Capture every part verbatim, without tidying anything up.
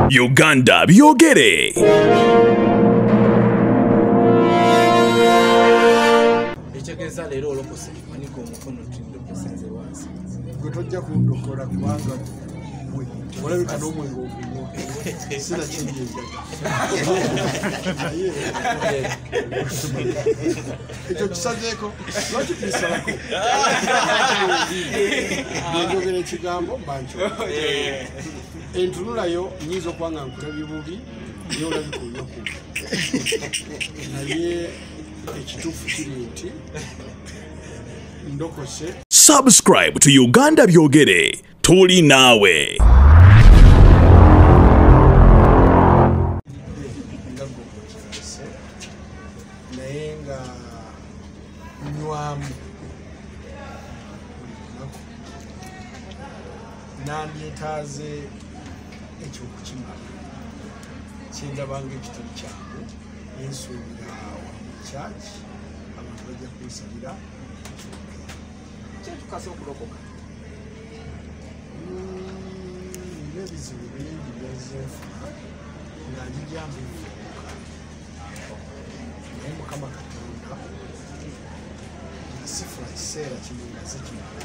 Uganda byogere. Ekyegeza leero olokose maniko omukono tindo kusenze wansi. Gwe tojja kundokora kubanga gwe olabika n'omwenge ogunyo sina kyenjeza. Ekyo kisazeeko lwaki tulisalako njogera ekigambo mbancho entunulayo nyiza okwanga nkulabye bubi naye olabika olyoku naye ekituufu kiri nti ndokose. Subscribe to Uganda byogere. Tuli nawe. naye nga nywamu nandyetaaze ekyokukimala kyendabanga ekitali kyangu nensuubira wamukyaki abantu bajja kunsalira Kyetukase okulokoka. nina ebizibu bingi byazenfuna nga njijambu nfuuka naye mukama katonda nga sifuna kiseera kino nga zikimala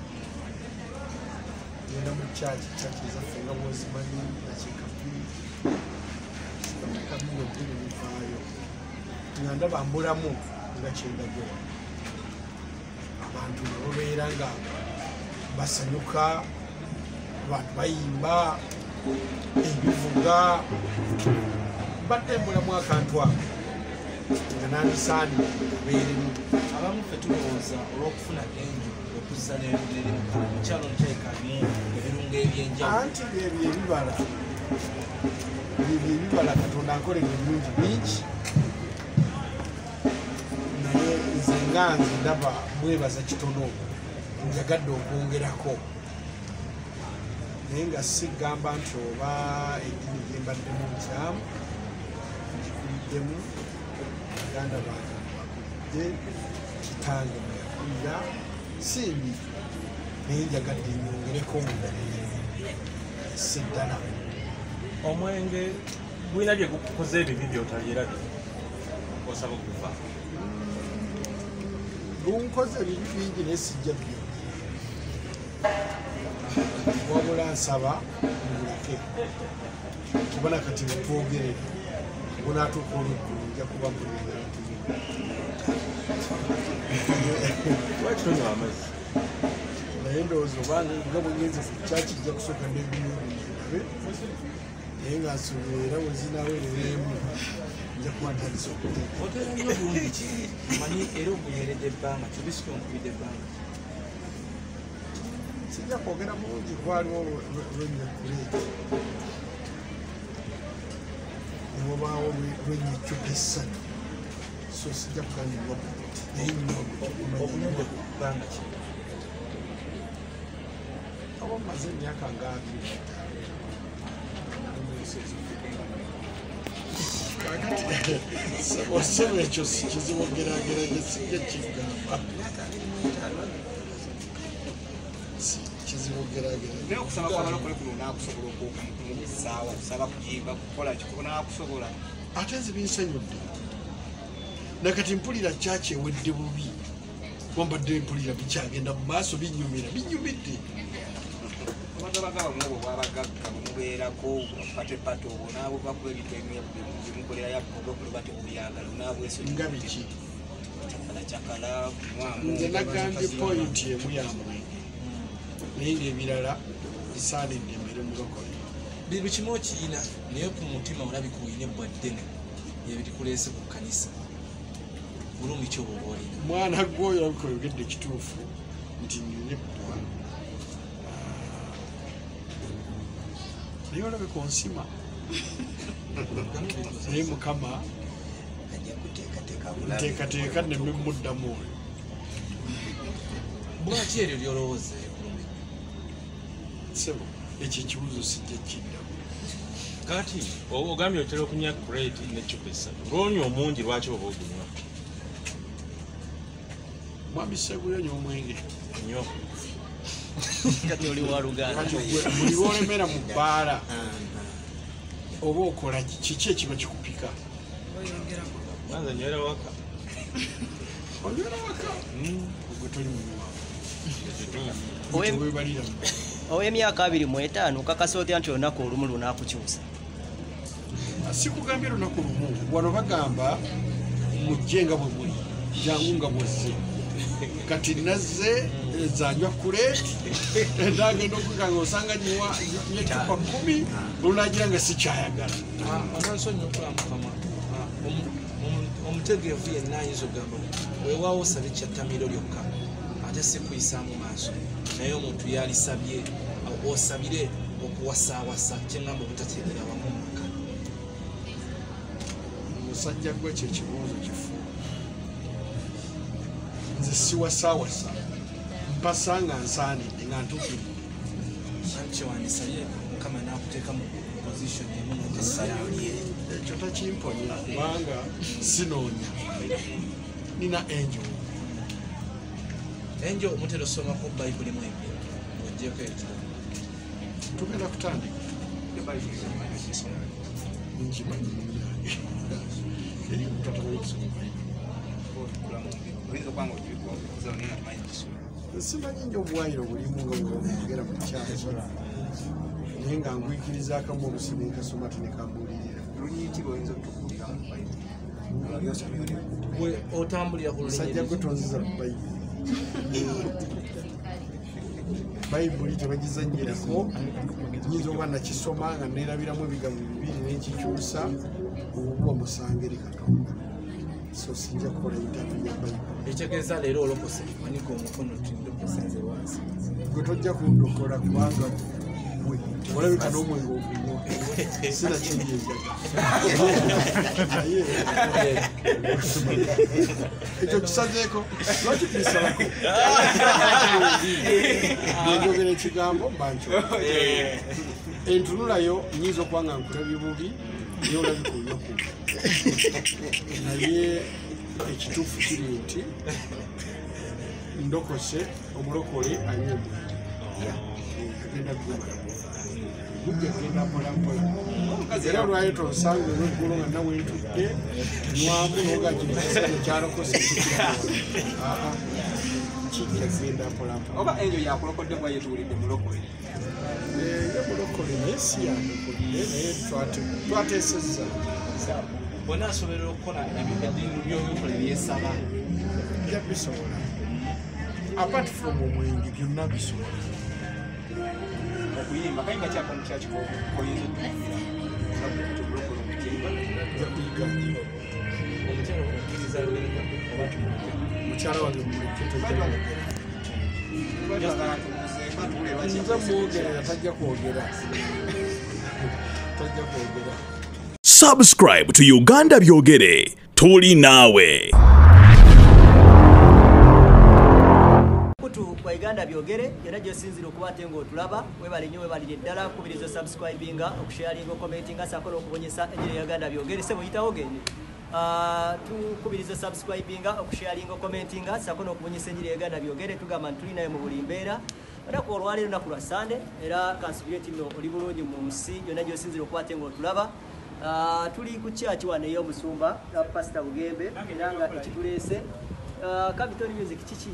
genda mu kyaki kyaki ezaffe nga bwozimanyi nakikabiri kabiri obbiri bivaayo nga ndaba mbulamu nga kyendagewa abantu nabo beera nga basanyuka abantu bayimba ebivuga badde mbulamu akantu ako nga nandisaani beeremu. Abamu ffe tulowooza olw'okufuna enju okuzza n'ebirere mukyalo nteekamu ebirungo ebyenjawulo. Anti byebyo ebibala byebyo ebibala Katonda ankolera ebirungi bingi naye nze nga nze ndaba mwebaza kitono njagadde okwongerako naye nga sigamba nti oba eddiini gyembaddemu nkyamu ngikuliddemu baganda bange bakulidde kitange mweyakulira simbi naye njagadde nyongereko seddala. Omwenge gwina bye gukoze ebibi byotalirabye osaba okuva lunkoze ebibi bingi naye sijja byo wabula nsaba muleke kubona kati butwogerere bunaatuuka oluggulu nja kuba mulina lwakitonywa amazzi naye ndowooza obanga nga bwengenze kyakijja kusooka nebiyobinabe naye nga nsuubira era wezinaweereremu nja kuba ntandisa okuteeka Otera nnyo bulungi manyi era ogunyeredde ebbanga kibisika onkubidde ebbanga. sijja kwogera bulungi kwaliwo lwenyakuleeta newabaawo lwenyakyuka essatu so sijja kugambibwa naye Obunyonde ku bbanga ki? aba maze emyaka ngaabiri osoma ekyo kizibogeraageranye sijja kigamba naye okusaba kwabalokole kuno naakusobola okumusaawa okusaba kuyimba kukola kikubo naakusobola ate nze binsanyudde nakati mpulira kyaki ewedde bubi wambadde mpulira bikyagenda mu maaso binyumira binyumidde abantu abagabamu obwo bwabagagga bwemubeerako patepato obwo naabuvaku ebintu bimukolera yakogakulo bate obuyagala naabwesonyi nga biki cakala cakala nze nagambye pointi emu yamwe naye ngaebirala bisaanidde emere mulokole Bintu kimu okiyina naye ku mutima olabika oyina ebbwa ddene ebirikuleese ku kkanisa. Bulungi ki oba oba olina? mwana gwoyo olabika oyogedde ekituufu nti nina ebbwa naye olabika onsima naye mukama nteekateeka nememuddamu oyo Bwaki eryo lyolowooza bulungi? sebo ekyo ekibuzo sijja kiddamu. kati ogambye otera okunywa kureti n'eccupa essatu ng'onywa omungi lwaki oba ogunywa mwami Sseguyo nywa omwenge nnyo kati oli wa Luganda buli lwolemera mu bbaala oba okola kiki ekiba kikupika Kwanza nywera waka. onywera waka ogwe toli munywa Owem- webalira ow'emyaka abiri mu etaano okakasa otya nti olunaku olumu lunaakukyusa sikugambye lunaku lumu wano bagamba mujje nga bwe muli jangu nga bwezze kati nazze zanywa kuleeti endagenda okukanga osanga nyiwa nyecupa kumi olunagira nga sikyayagala amansonyi okulamukama omutegeevu yenna ayinza ogamba weewaawo osabe kyattamiro lyokka ate si kuyisaamu maaso naye omuntu yalisabye osabire okuwasaawasa kyengamba obutateerera wamu maka omusajja gwe kyekibuuzo kifu nze siwasaawasa mpasa nga nsaanidde nga ntuukirire anti kyewandisabye mukama n'akuteeka mu position emu notesalye ekyo takimponya kubanga sinoonya nina enjo enjo omutera osomako bayibuli mu ebyo ng'ogyeko ekiro tugenda kutandika nkimanyi munyange eri mutatamanyi kusoma simanyi nyo obwayiro bulimu nga bwogera mu kyalo naye nga ngwikiriza akamu olusibe nkasoma tenekambuulirira gwe otambulira ku musajja gwe tonziza ku bayibuli bayibuli tebagizanyirako nyinza oba nakisoma nga neerabiramu ebigambo bibiri nenkikyusa obuba musanga eri katonda so sinja kukola interview ya bayibuli ekitegeeza leero olokose manika omukono tindokose nze wansi gwe tojja kundokola kubanga gwe olabika n'omwenge ogunywa sinakyenyenjaga naye ekyo kisazeeko lwaki tulisalako nenjogera ekigambo mbankyo entunulayo nyinza okuba nga nkulabye bubi naye olabika onywa ku naye ekituufu kiri nti ndokose omulokole anywa omwenge agenda gumala gujja genda mpolampola era olwayo tonsanga olweggulo nga nawe ntudde nywamu noga kino kisano kyalokose aa kijja genda mpolampola oba enjo yakulokodde bwa yetuwulidde mulokole ye mulokole naye si yandokodde naye twateesezza bonna asobola okukola eddiini byobikola ebyesaba nja bisobola apart from omwenge byonna bisobola okuyimba kayinga kyaka mukyakiko oyinza okuyimbira mulokole omukimba nja kuyiga omukyalo okukiriza lwenga oba mukyala wange muleke tojja nza mwogerera tajja kwogera tajja kwogera Subscribe to Uganda Byogere. Tuli nawe. kutu kwa Uganda Byogere era gyosinzira okuba ate ng'otulaba webale nnyo webalire ddala kubiriza subscribinga okusharinga okomentinga sakola okubonyesa ejire Uganda Byogere sebo yitawo gende Uh, tukubiriza subscribinga okusharinga okomentinga sakola okubonyesa ejire Uganda Byogere tugamba ntuli naye mu buli mbeera era ku olwaleero naku lwa Sunday era kansubire tino oli bulungi mu nsi yonna gyosinzira okuba ate ng'otulaba Uh, tuli ku church wane y'omusumba uh, Pastor Bugembe era nga ekituleese uh, Capitol Music kiki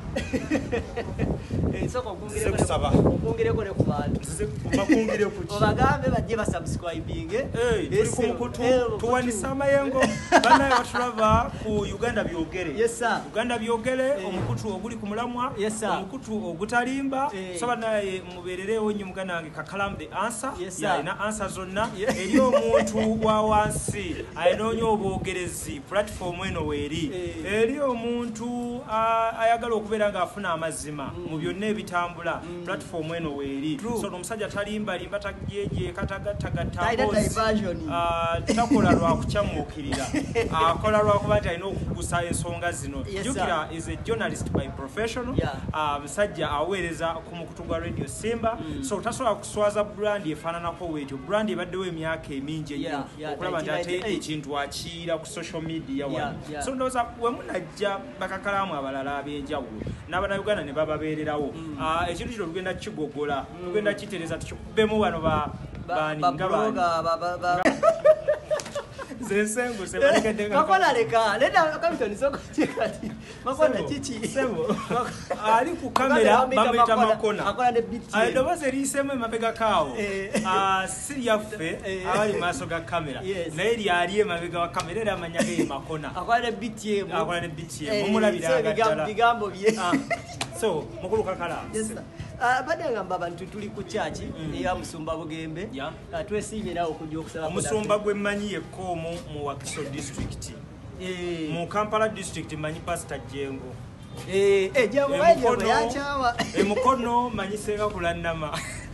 ensoko okungireko ne ku bantu obagambe bajje basubscribinge tuli ku mukutu tuwanisa amayengo banaye batulaba ku Uganda Byogere Uganda Byogere omukutu oguli ku mulamwa omukutu ogutalimba soba naye mubeererewo nnyo muganange kakalamu the answer yalina answer zonna eri omuntu wa wansi ayinoonya obwogerezi platform eno weeri eri omuntu ayagala okubeera nga afuna amazima mu byonna ebitambula platform eno weeri so omusajja talimba limba tajeje katagattagatta takola lwa kucyamuukirira akola lwa kuba nti alina okugusa ensonga zino jukira is a journalist by professional musajja aweereza ku mukutu gwa Radio Simba so tasobola kuswaza brand efaananako weetyo brand ebaddewo emyaka emingi ennyo okulaba nti ate ekintu akiira ku social media wano so ndowooza wemunajja bakakalaamu abalala ab'enjawulo n'abannayuganda ne bababeererawo ekintu kino tugenda kigogola tugenda kitereza tukikubemu wano baninga Zesengu sebalekede Makola leka leta kapitani soko chekati Makola chichi sebo ali ku kamera bamita makona Makola ne biti Ayo bose riseme mabega kawo ah siriya fe ali maso ga kamera na eri ali mabega wa kamera era manyage makona Akola ne biti mu akola ne biti mu mulabira ga bigambo bye so mukulu kakala yes ah badanga abantu tuli ku church ya Musumba Bugembe twesimye nawo kujja okusaba Musumba gwe manyiye komo mu Wakiso district eh mu Kampala district manyi pastor Jengo eh eh Jengo waje yachawa e mukono manyiseka kulandama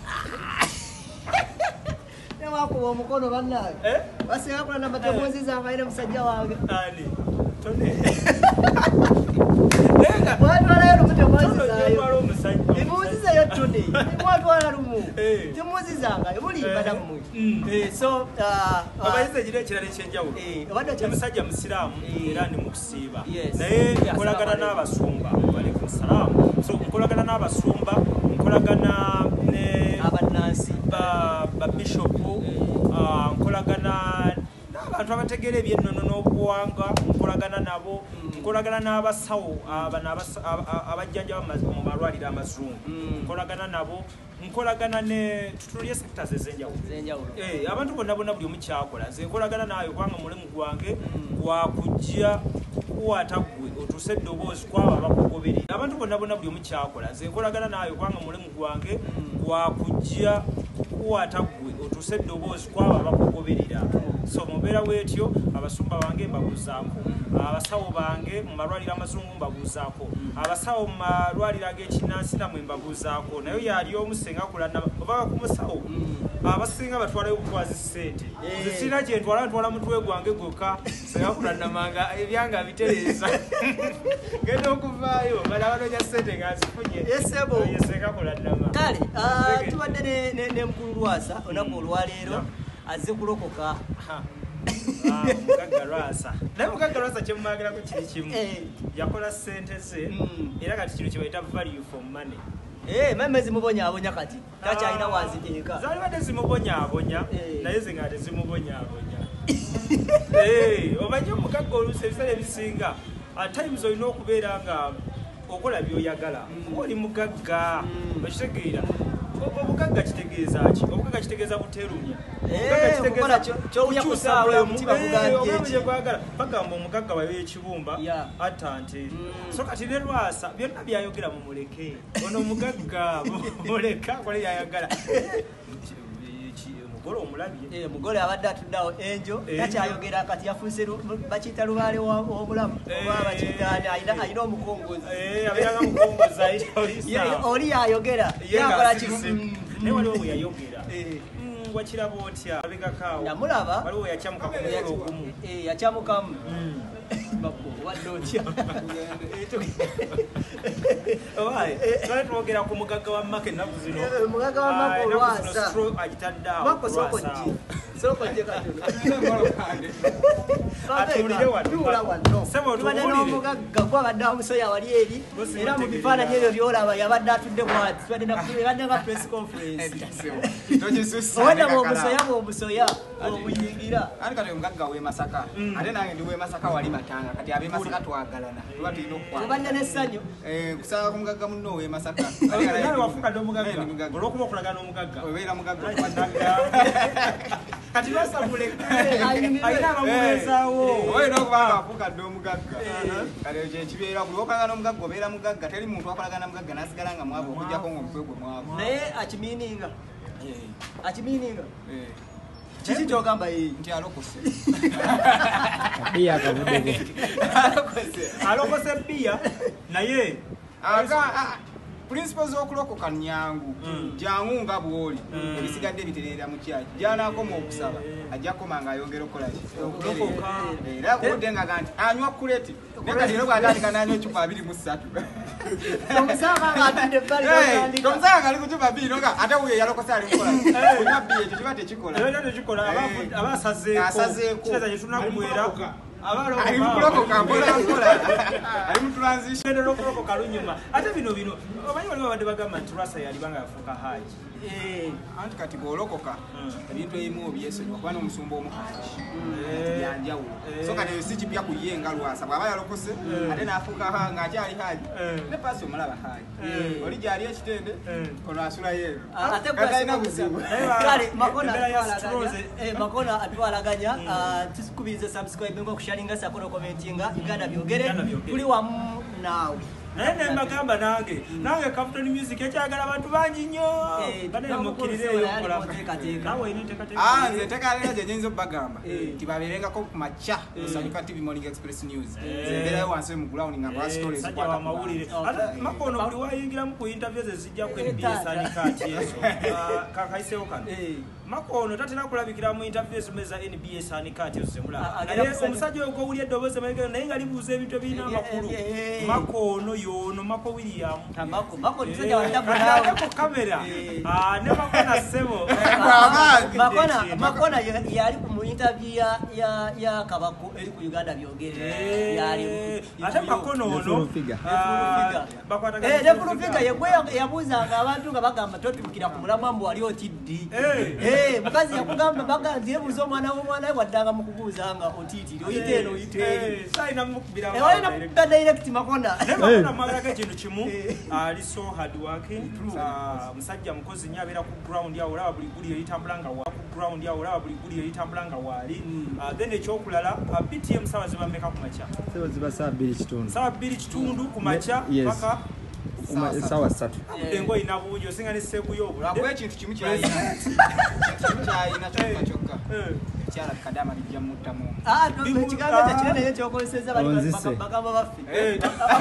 ne wako mukono banna eh basi yakula namba temuzi zanga ile msajja wange ali tone Lenga watu wala rumu temuzi zanga imuzi za yotone watu wala rumu temuzi zanga ibuli badamu eh so abayize jire kirale kyenjawo eh abadde omusajja musiramu era ni mukusiiba naye nkolagana n'abasumba walaikum salaam so nkolagana n'abasumba nkolagana ne abanansi ba ba bishop nkolagana n'abantu abategeera ebyennono n'obuwanga nkolagana nabo nkolagana n'abasawo abana abajjanja mu malwaliro amazungu nkolagana nabo nkolagana ne tutulye sectors ezenjawulo eh abantu bonna bonna buli omu kyakola ze nkolagana nayo kubanga mulimu gwange gwakujja kuwata gwe otuse eddoboozi kwaba bakugoberera abantu bonna bonna buli omu kyakola ze nkolagana nayo kubanga mulimu gwange gwakujja kuwata gwe otuse eddoboozi kwaba bakugoberera so mubeera bwetyo abasumba bange mbabuuzaako abasawo bange mu malwaliro amazungu mbabuuzaako abasawo mu malwaliro ag'ekinnansi namwe mbabuuzaako naye yali omusenga kulana oba ku musawo abasinga batwala obukwazi ssente zisina gye ntwala ntwala mutwe gwange gwokka senga kulanamanga ebyanga bitereeza genda okuvaayo bala banonya ssente nga nzifunye yesebo yesenga kulanama kale tubadde ne mukulu Lwasa olunaku olwaleero azze kulokoka mugagga Lwasa naye mugagga Lwasa kyemumwagirako kiri kimu yakola ssente ze era kati kino kyebayita value for money Eh, meme zimubonyaabonya kati. Takyalina wanziteeka. Zalibadde zimubonyaabonya naye ze nga tezimubonyaabonya. Eh, omanyi omugagga oluusi ebiseera ebisinga at times olina okubeera nga okola by'oyagala. Oli mugagga okitegeera. Obugagga kitegeeza ki? Obugagga kitegeeza buterumya. Obugagga kitegeeza ky'owunya kusaawa omutima gugambye eki. Bagamba bagamba omugagga wayo ekibumba atta nte. So kati ne Lwasa byonna byayogera mu muleke. Ono omugagga muleka kole yayagala. Mugolo omulabye. Eh mugolo abadde atuddawo enjo takyayogera kati yafuuse bakiyita lubaale w'obulamu oba bakiyita ayina ayina omukongozi. Eh abeera mukongozi ayita oli yayogera yakola kimu naye waliwo bwe yayogera wakiraba otya abegakaawo namulaba waliwo yakyamuka ku mukolo ogumu yakyamukamu wadde otya twali twogera ku mugagga wa Maka ennaku zino mugagga wa Maka Lwasa agitadde awo Mako soko nji soko nje katono atulire wano sebo tuwulire n'omugagga gwabadde omusoya wali eri era mu bifaananyi ebyo by'olaba yabadde atudde bwati yabadde nga press conference owedde bw'omusoya bw'omusoya obuyingira ani kati omugagga w'e Masaka ate nange ndi w'e Masaka wali Matanga kati ab'e Masaka twagalana tuba tulina okukwata obadde n'essanyu kusaba ku mugagga munno w'e Masaka nawe wafukadde omugagga olw'okuba okulagana omugagga obeera mugagga kati Lwasa muleke ayina abamuweezaawo olina okuba nga afukadde omugagga kati ekyo ekibeera buli okolagana omugagga obeera mugagga teri muntu akolagana mugagga n'asigala nga mwavu okujjako ng'omutwe gwe mwavu naye akimiininga akimiininga kiki kyogamba ye nti alokose biya akavuddeko alokose biya naye principles z'okulokoka nyangu jangu nga bw'oli ebisigadde bitereera mu kyaki gy'anaakoma okusaba ajja kukoma ng'ayongera okukola okulokoka era kuwudde nga ganti anywa kuleti naye kati era bw'atandika n'anywa ecupa abiri mu ssatu omusaaga ng'atudde ebbali omusaaga ngali ku cupa bbiri nga ate wuyo eyalokose ali mukola kunywa bbiri ekyo kiba tekikola tekikola aba asazeeko kiteeza kye tunakumwera ali mukulokoka mpola mpola ali mu transition genda n'okulokoka lunyuma ate bino bino omanyi waliwo abadde bagamba nti Lwasa yalibanga yafuuka haaji anti kati bwolokoka ebintu ebimu byesonyiwa kuba n'omusumba omukangi yanjawulo so kati si kipya ku ye nga Lwasa bw'aba yalokose ate n'afuuka ng'akyali Haaji ne paasi omulaba Haaji oli gyali ekitende ono asula yeero katalina buzibu kale Makona atwalaganya tusikubirize subscribe ngo kusharinga sakoro commentinga Uganda byogere tuli wamu naawe naye nembagamba nange nange Captain Music ekyagala abantu bangi nnyo bane mukirireyo kola nawe ah nze tekalera gye nyinza obbagamba tibaberengako ku macha Nsanyuka T V Morning Express News zemberayo wansi mu ground nga ba stories kwa amawulire ate Makono buli wayingira mu ku interviews ezijja ku N B S anikati yeso kakaisewo kano Makono tatera kulabikira mu interviews meza N B S anikati yeso semula naye omusajja oyo gowulya eddoboozi amayigano naye nga libuuza ebintu ebirina amakulu Makono yono Mako William Mako Mako msajja wa tabu nawe ko kamera ah ne Makona sebo Makona Makona yali ku interview ya ya ya Kabako eri ku Uganda byogere yali ate Makono ono bakwata eh ne kurufiga yegwe yabuza nga abantu nga bagamba totubikira ku mulamwa mbu wali otiddi eh mukazi yakugamba baga ndiyebuza omwana w'omwana wadanga mu kubuza nga otiti oyitero oyitero saina mukubira eh wali na direct Makona Magaraga kintu kimu ali so hard working musajja mukozi nnyo abeera ku ground yawo olaba buli guli eyitambulanga wa ku ground yawo olaba buli guli eyitambulanga wali then ekyokulala B T M sawa ziba mmeka ku macha sawa ziba saa bbiri kitundu sawa bbiri kitundu ku macha paka sawa ssatu engo ina buujo singa ne sebuyo lwakwe ekintu kimu kyayina kyayina kyokka kyokka kyala kadama bijja mutamu ah kigambo kya kinene ye kyokozeseza bali bagamba baffe eh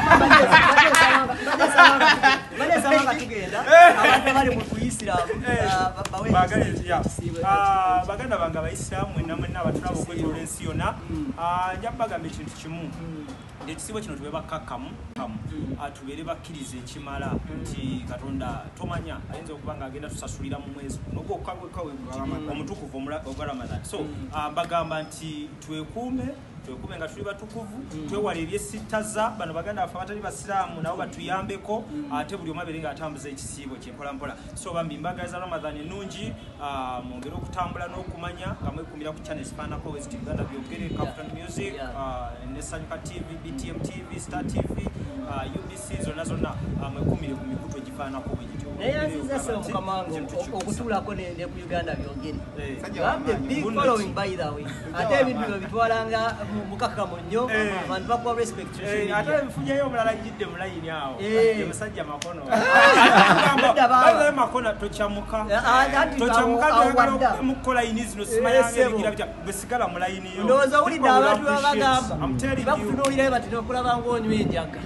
bale sawa katugenda abantu bali mu Islam bawe bagale ya ah baganda banga abayisiramu enamwe n'abatulabo kwetola ensi yonna ah njabagamba ekintu kimu ekisibo kino tube bakakamu kamu atubere bakkiriza ekimala nti Katonda tomanya ayinza okuba nga agenda tusasulira mu mwezi nogwo okagwe kawe omutukuvu ogwa Ramadan so mbagamba nti twekuume twekuume nga tuli batukuvu twewala ebyesitaza bano baganda baffe abatali basiraamu nabo batuyambeko ate buli omu abeere nga atambuza ekisiibo kyempola mpola so bambi mbaga za Ramadan ennungi mwongere okutambula n'okumanya nga mwekuumira ku channel zifaanako West Uganda byogere Captain Music ne Nsanyuka T V B T M T V Star T V U B C zonna zonna mwekuumire ku mikutu egifaanako bwe gityo naye aziza se mukamango okutulako ne ku Uganda byogere the big following by the way ate ebintu byo bitwalanga mukakamo nnyo abantu bakuwa respect ate nfunyeyo omulala ajjidde mu layini awo omusajja Makono bayibayo Makono tokyamuka tokyamuka mukukola layini zino simayanga ebigira bitya bwe sigala mu layini yo ndowooza owulidde abantu babagamba bakutunuulirayo bati nokulaba ng'onywa enjaga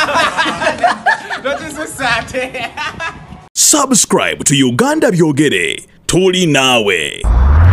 tokisusa ate Subscribe to Uganda Byogere. Tuli nawe.